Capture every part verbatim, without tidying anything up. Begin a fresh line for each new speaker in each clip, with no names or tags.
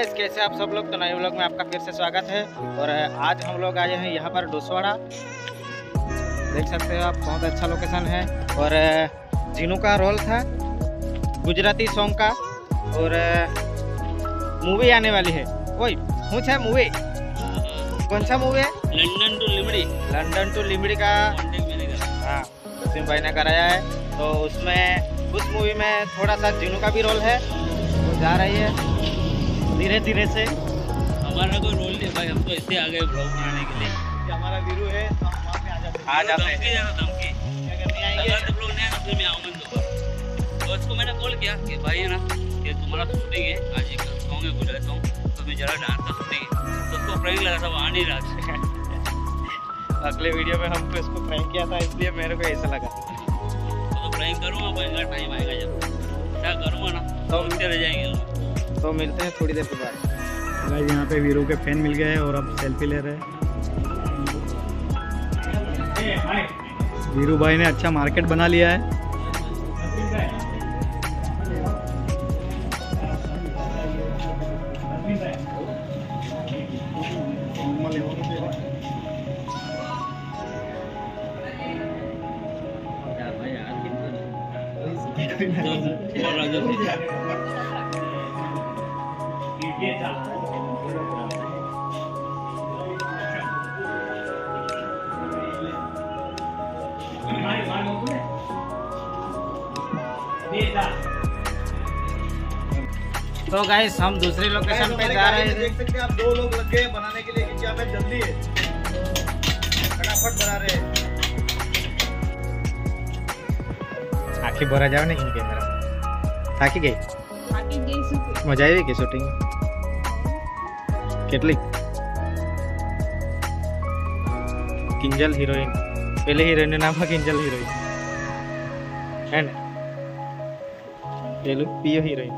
Guys, कैसे आप सब लोग। तो नए व्लॉग में आपका फिर से स्वागत है। और आज हम लोग आए हैं यहाँ पर डोसवाड़ा, देख सकते हो आप, बहुत अच्छा लोकेशन है। और जीनू का रोल था गुजराती सॉन्ग का, और मूवी आने वाली है। ओए कुछ है मूवी, कौन सा मूवी है?
London to Limdi.
London to Limdi का हाँ वसीम भाई ने कराया है। तो उसमें उस मूवी में थोड़ा सा जीनू का भी रोल है, वो जा रही है धीरे धीरे से।
हमारा कोई रोल नहीं भाई, हम तो इससे आ गए ब्लॉग बनाने के लिए।
ये हमारा वीरू है, तो हम वहाँ पे आ जाते हैं। आ जाते हैं
धमकी देना, धमकी
क्या करने आएंगे?
अगर तो ब्लॉग नहीं आएगा फिर मैं आऊँगा तो तो उसको मैंने कॉल किया कि भाई है ना कि तुम्हारा शूटिंग है आज, एक सॉन्ग है गुजराती सॉन्ग, तो मैं जरा डांस का शूटिंग है। तो उसको प्रैंक लगा था, वो आ नहीं रहा था।
अगले वीडियो में हमको इसको प्रैंक किया था, इसलिए मेरे को ऐसा लगा।
तो प्रैंक करूँगा, कोई टाइम आएगा जब क्या करूँगा ना तो मिलते रह जाएंगे।
तो मिलते हैं थोड़ी देर के बाद।
गाइस, यहाँ पे वीरू के फैन मिल गए हैं और अब सेल्फी ले रहे हैं। वीरू भाई ने अच्छा मार्केट बना लिया है।
तो गाइस, हम दूसरी लोकेशन पे जा रहे थे।
देख सकते हैं आप, दो लोग लग गए बनाने के लिए क्योंकि यहाँ पे जल्दी है, फटाफट बना रहे हैं।
आखिर बोरा जाओ नहीं कैमरा थाकी गई मजा आई की शूटिंग કેટલી કિંજલ હિરોઈન, પેલી હિરોઈન નું નામ કિંજલ હિરોઈન है ना, પેલું पियो હિરોઈન।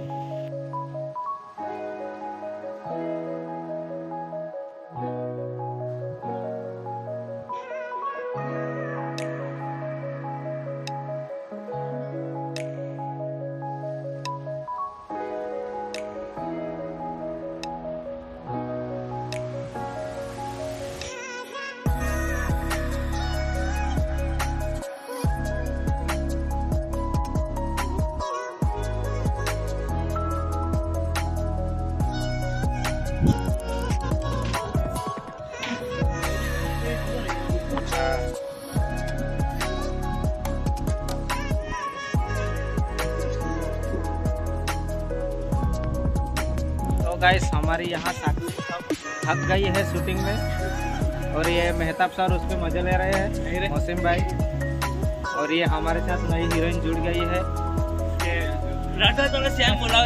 गाइस, हमारी यहाँ साथी सब थक गई है शूटिंग में, और ये मेहताब सर उस पर मजे ले रहे हैं, वसीम भाई। और ये हमारे साथ नई हीरोइन जुड़ गई है।
राता तो श्याम बोला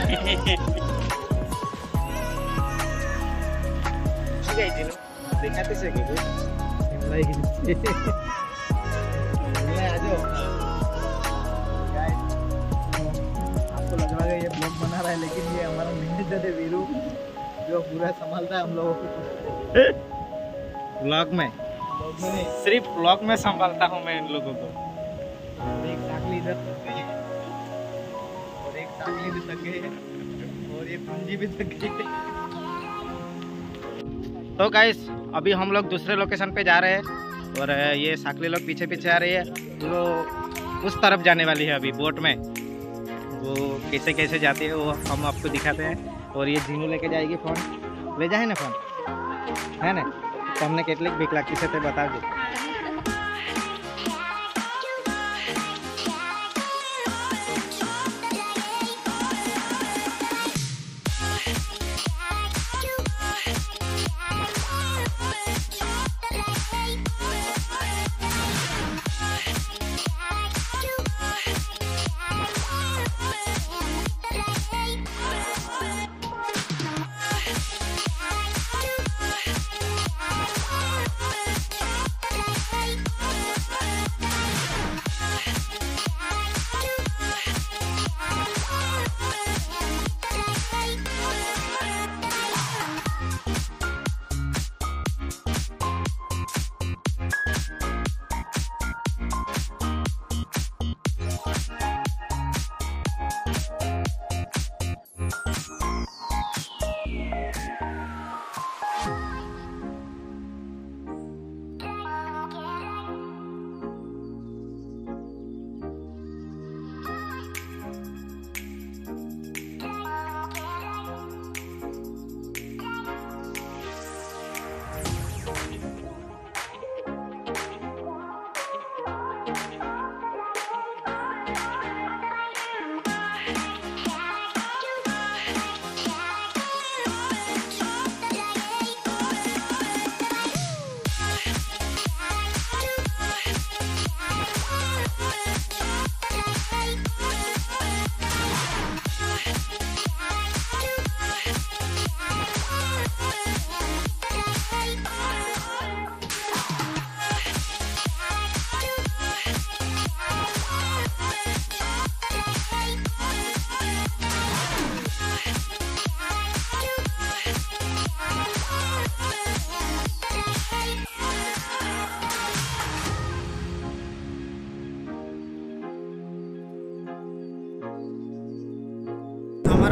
दिखाते से कि
आपको लग रहा है ये ब्लॉग बना रहा है, लेकिन ये हमारा मेहनत है वीरू, जो पूरा संभालता है हम लोगों को।
ब्लॉग में
ब्लॉग में नहीं,
सिर्फ ब्लॉग में संभालता हूँ मैं इन लोगों को।
एक साकली इधर तक गई है और एक साकली भी तक गई है और ये पूंजी भी तक गई है।
तो गाइस, अभी हम लोग दूसरे लोकेशन पे जा रहे हैं, और ये साकली लोग पीछे पीछे आ रही है। वो उस तरफ जाने वाली है अभी बोट में, वो कैसे कैसे जाती है वो हम आपको दिखाते हैं। और ये जीनू लेके जाएगी फोन, ले जाए ना फोन, है ना। तो हमने કેટલીક બીક લાગતી છે તે બતાવજો।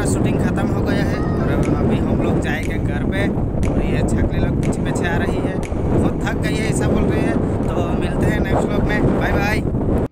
शूटिंग ख़त्म हो गया है और अब अभी हम लोग जाएंगे घर पे। और ये छकली लोग पीछे पीछे आ रही है, बहुत थक गई है ऐसा बोल रही है। तो मिलते हैं नेक्स्ट व्लॉग में, बाय बाय।